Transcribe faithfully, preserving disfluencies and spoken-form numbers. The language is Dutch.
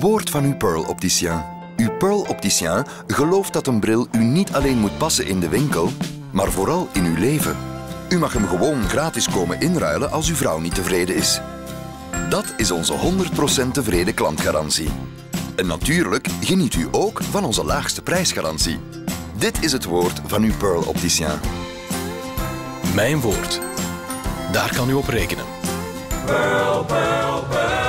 woord van uw Pearl Opticien. Uw Pearl Opticien gelooft dat een bril u niet alleen moet passen in de winkel, maar vooral in uw leven. U mag hem gewoon gratis komen inruilen als uw vrouw niet tevreden is. Dat is onze honderd procent tevreden klantgarantie. En natuurlijk geniet u ook van onze laagste prijsgarantie. Dit is het woord van uw Pearl Opticien. Mijn woord. Daar kan u op rekenen. Pearl, Pearl, Pearl.